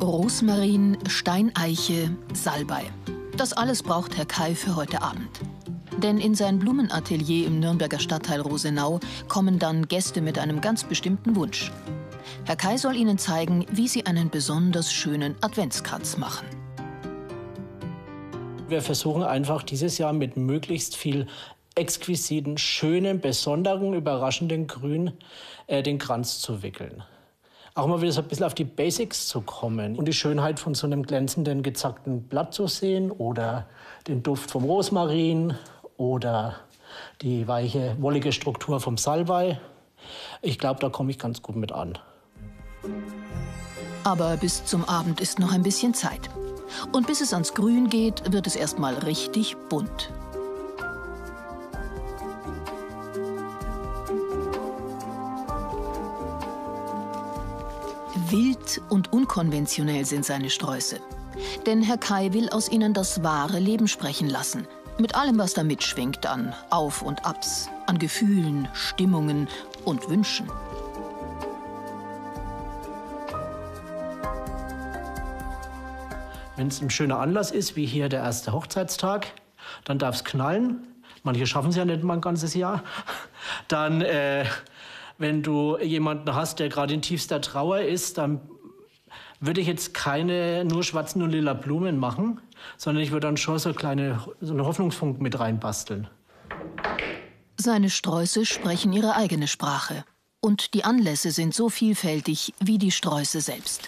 Rosmarin, Steineiche, Salbei. Das alles braucht Herr Kai für heute Abend. Denn in sein Blumenatelier im Nürnberger Stadtteil Rosenau kommen dann Gäste mit einem ganz bestimmten Wunsch. Herr Kai soll ihnen zeigen, wie sie einen besonders schönen Adventskranz machen. Wir versuchen einfach dieses Jahr mit möglichst viel exquisiten, schönen, besonderen, überraschenden Grün den Kranz zu wickeln. Auch mal wieder so ein bisschen auf die Basics zu kommen und die Schönheit von so einem glänzenden, gezackten Blatt zu sehen oder den Duft vom Rosmarin oder die weiche, wollige Struktur vom Salbei. Ich glaube, da komme ich ganz gut mit an. Aber bis zum Abend ist noch ein bisschen Zeit. Und bis es ans Grün geht, wird es erst mal richtig bunt. Wild und unkonventionell sind seine Sträuße. Denn Herr Kai will aus ihnen das wahre Leben sprechen lassen. Mit allem, was da mitschwingt an Auf und Abs, an Gefühlen, Stimmungen und Wünschen. Wenn es ein schöner Anlass ist, wie hier der erste Hochzeitstag, dann darf es knallen. Manche schaffen es ja nicht mal ein ganzes Jahr. Dann, wenn du jemanden hast, der gerade in tiefster Trauer ist, dann würde ich jetzt keine nur schwarzen und lila Blumen machen, sondern ich würde dann schon so einen Hoffnungsfunken mit reinbasteln. Seine Sträuße sprechen ihre eigene Sprache. Und die Anlässe sind so vielfältig wie die Sträuße selbst.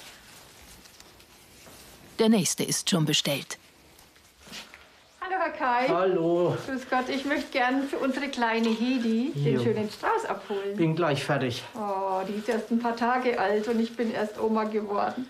Der nächste ist schon bestellt. Hallo Herr Kai. Hallo. Grüß Gott, ich möchte gern für unsere kleine Hedi den schönen Strauß abholen. Bin gleich fertig. Oh, die ist erst ein paar Tage alt und ich bin erst Oma geworden.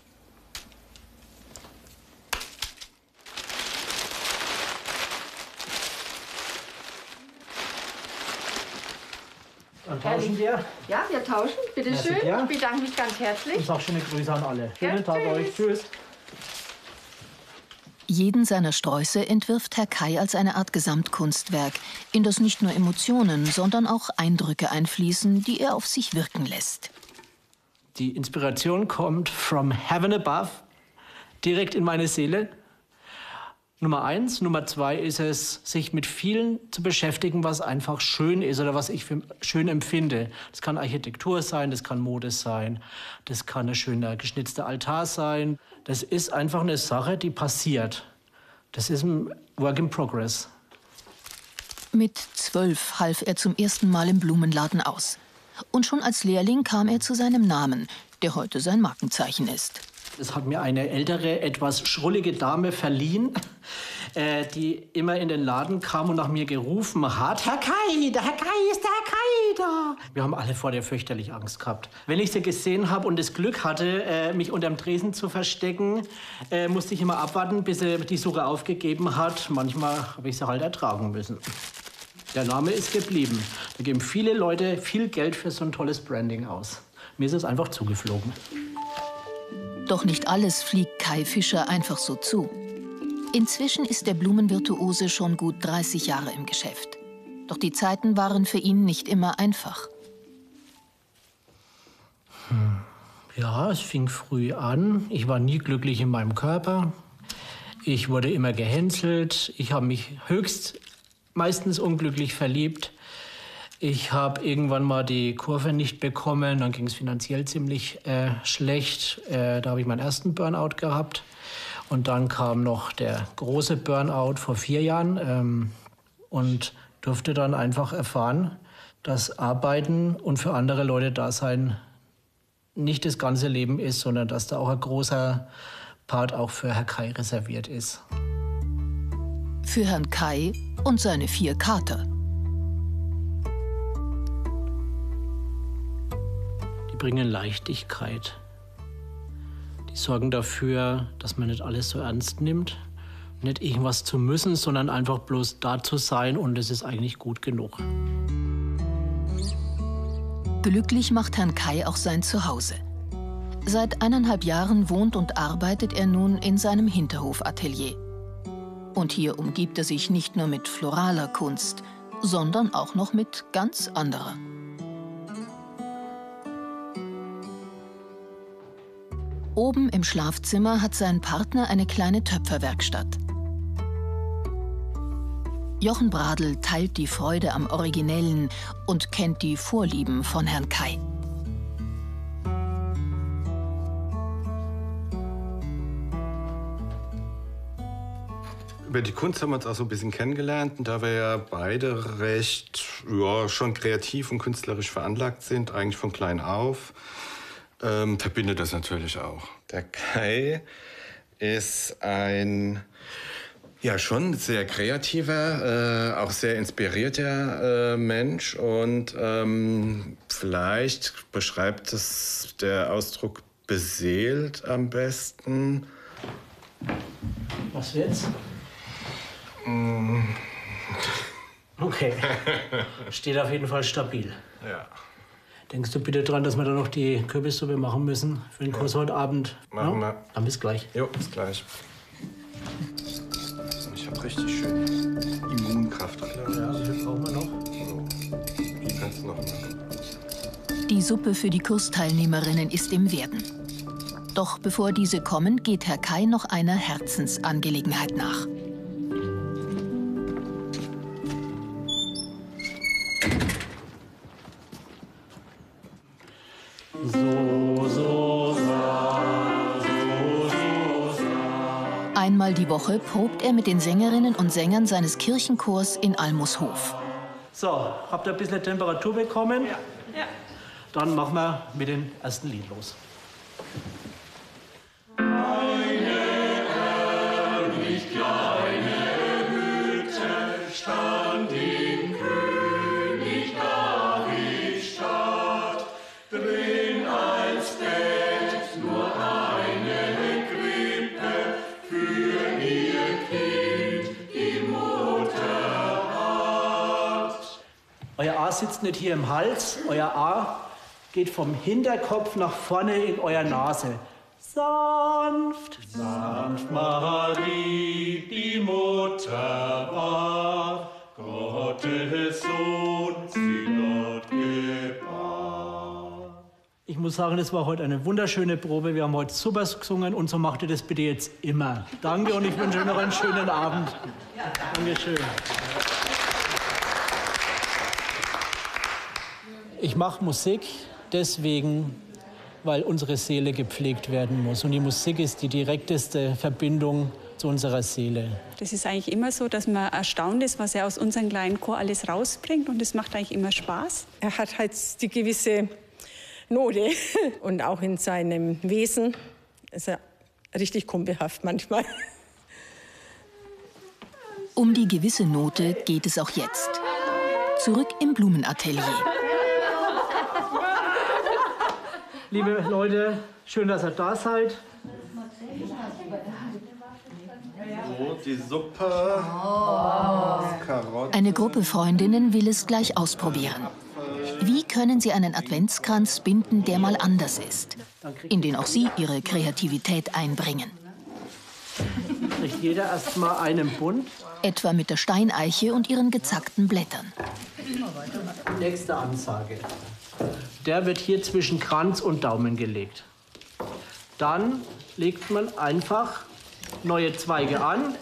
Dann tauschen wir. Ja, wir tauschen. Bitte schön. Ich bedanke mich ganz herzlich. Und sag schöne Grüße an alle. Schönen Ja, Tag tschüss. euch. Tschüss. Jeden seiner Sträuße entwirft Herr Kai als eine Art Gesamtkunstwerk, in das nicht nur Emotionen, sondern auch Eindrücke einfließen, die er auf sich wirken lässt. Die Inspiration kommt from heaven above, direkt in meine Seele. Nummer 1. Nummer 2 ist es, sich mit vielen zu beschäftigen, was einfach schön ist oder was ich für schön empfinde. Das kann Architektur sein, das kann Mode sein, das kann ein schöner geschnitzter Altar sein. Das ist einfach eine Sache, die passiert. Das ist ein Work in Progress. Mit 12 half er zum ersten Mal im Blumenladen aus. Und schon als Lehrling kam er zu seinem Namen, der heute sein Markenzeichen ist. Das hat mir eine ältere, etwas schrullige Dame verliehen, die immer in den Laden kam und nach mir gerufen hat: Herr Kai, der Herr Kai ist der Herr Kai da. Wir haben alle vor der fürchterlich Angst gehabt. Wenn ich sie gesehen habe und das Glück hatte, mich unterm Tresen zu verstecken, musste ich immer abwarten, bis sie die Suche aufgegeben hat. Manchmal habe ich sie halt ertragen müssen. Der Name ist geblieben. Da geben viele Leute viel Geld für so ein tolles Branding aus. Mir ist es einfach zugeflogen. Doch nicht alles fliegt Kai Fischer einfach so zu. Inzwischen ist der Blumenvirtuose schon gut 30 Jahre im Geschäft. Doch die Zeiten waren für ihn nicht immer einfach. Ja, es fing früh an. Ich war nie glücklich in meinem Körper. Ich wurde immer gehänselt. Ich habe mich meistens unglücklich verliebt. Ich habe irgendwann mal die Kurve nicht bekommen. Dann ging es finanziell ziemlich schlecht. Da habe ich meinen ersten Burnout gehabt. Und dann kam noch der große Burnout vor 4 Jahren. Und durfte dann einfach erfahren, dass Arbeiten und für andere Leute da sein nicht das ganze Leben ist, sondern dass da auch ein großer Part auch für Herr Kai reserviert ist. Für Herrn Kai und seine 4 Kater. Die bringen Leichtigkeit. Die sorgen dafür, dass man nicht alles so ernst nimmt, nicht irgendwas zu müssen, sondern einfach bloß da zu sein und es ist eigentlich gut genug. Glücklich macht Herrn Kai auch sein Zuhause. Seit 1,5 Jahren wohnt und arbeitet er nun in seinem Hinterhofatelier. Und hier umgibt er sich nicht nur mit floraler Kunst, sondern auch noch mit ganz anderer. Oben im Schlafzimmer hat sein Partner eine kleine Töpferwerkstatt. Jochen Bradl teilt die Freude am Originellen und kennt die Vorlieben von Herrn Kai. Über die Kunst haben wir uns auch so ein bisschen kennengelernt. Und da wir ja beide recht, schon kreativ und künstlerisch veranlagt sind, eigentlich von klein auf, verbindet das natürlich auch. Der Kai ist ein schon sehr kreativer, auch sehr inspirierter Mensch. Und vielleicht beschreibt es der Ausdruck beseelt am besten. Was wird's? Okay. Steht auf jeden Fall stabil. Ja. Denkst du bitte dran, dass wir da noch die Kürbissuppe machen müssen für den Kurs heute Abend? Machen wir. Dann bis gleich. Jo, bis gleich. Ich habe richtig schön Immunkraft. Ja, wie viel brauchen wir noch? So. Wie kannst du noch machen? Die Suppe für die Kursteilnehmerinnen ist im Werden. Doch bevor diese kommen, geht Herr Kai noch einer Herzensangelegenheit nach. Einmal die Woche probt er mit den Sängerinnen und Sängern seines Kirchenchors in Almushof. So, habt ihr ein bisschen Temperatur bekommen? Ja. Dann machen wir mit dem ersten Lied los. Euer A sitzt nicht hier im Hals, euer A geht vom Hinterkopf nach vorne in euer Nase. Sanft, sanft Marie, die Mutter war, Gottes Sohn, sie dort gebar. Ich muss sagen, das war heute eine wunderschöne Probe. Wir haben heute super gesungen und so macht ihr das bitte jetzt immer. Danke und ich wünsche euch noch einen schönen Abend. Dankeschön. Ich mache Musik deswegen, weil unsere Seele gepflegt werden muss. Und die Musik ist die direkteste Verbindung zu unserer Seele. Das ist eigentlich immer so, dass man erstaunt ist, was er aus unserem kleinen Chor alles rausbringt. Und das macht eigentlich immer Spaß. Er hat halt die gewisse Note. Und auch in seinem Wesen ist er richtig kumpelhaft manchmal. Um die gewisse Note geht es auch jetzt. Zurück im Blumenatelier. Liebe Leute, schön, dass ihr da seid. So, die Suppe, Karotten. Eine Gruppe Freundinnen will es gleich ausprobieren. Wie können sie einen Adventskranz binden, der mal anders ist? In den auch sie ihre Kreativität einbringen. Kriegt jeder erst mal einen Bund. Etwa mit der Steineiche und ihren gezackten Blättern. Nächste Ansage. Der wird hier zwischen Kranz und Daumen gelegt. Dann legt man einfach neue Zweige an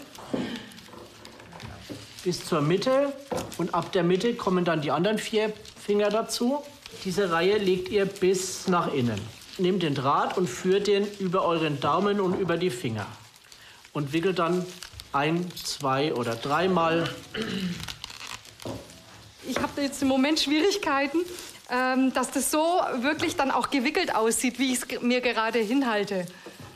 bis zur Mitte und ab der Mitte kommen dann die anderen 4 Finger dazu. Diese Reihe legt ihr bis nach innen. Nehmt den Draht und führt den über euren Daumen und über die Finger und wickelt dann 1, 2 oder 3 Mal. Ich habe jetzt im Moment Schwierigkeiten, dass das so wirklich dann auch gewickelt aussieht, wie ich es mir gerade hinhalte.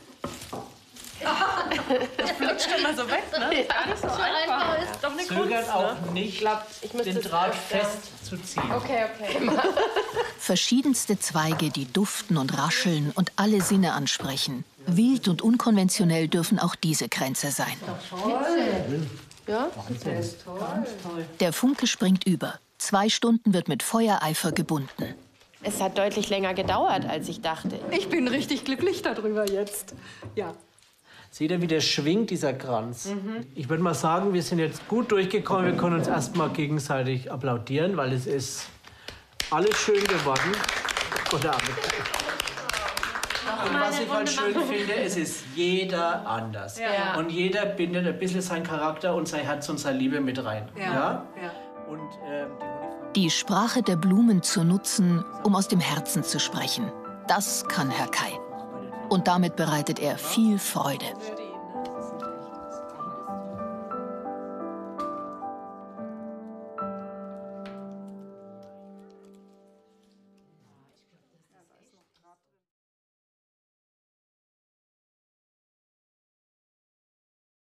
Das flutscht immer so weg, ne? Gar nicht so einfach. Ist doch eine Zögert Kunst, auch ne? nicht, den Draht fest zu ziehen. Okay. Verschiedenste Zweige, die duften und rascheln und alle Sinne ansprechen. Wild und unkonventionell dürfen auch diese Kränze sein. Ja? Der Funke springt über. 2 Stunden wird mit Feuereifer gebunden. Es hat deutlich länger gedauert, als ich dachte. Ich bin richtig glücklich darüber jetzt. Ja. Seht ihr, wie der schwingt, dieser Kranz? Ich würde mal sagen, wir sind jetzt gut durchgekommen. Wir können uns erst mal gegenseitig applaudieren, weil es ist alles schön geworden. Guten Abend. Und was ich halt schön finde, es ist jeder anders. Ja. Und jeder bindet ein bisschen seinen Charakter und sein Herz und seine Liebe mit rein. Ja? Und, Die Sprache der Blumen zu nutzen, um aus dem Herzen zu sprechen, das kann Herr Kai. Und damit bereitet er viel Freude.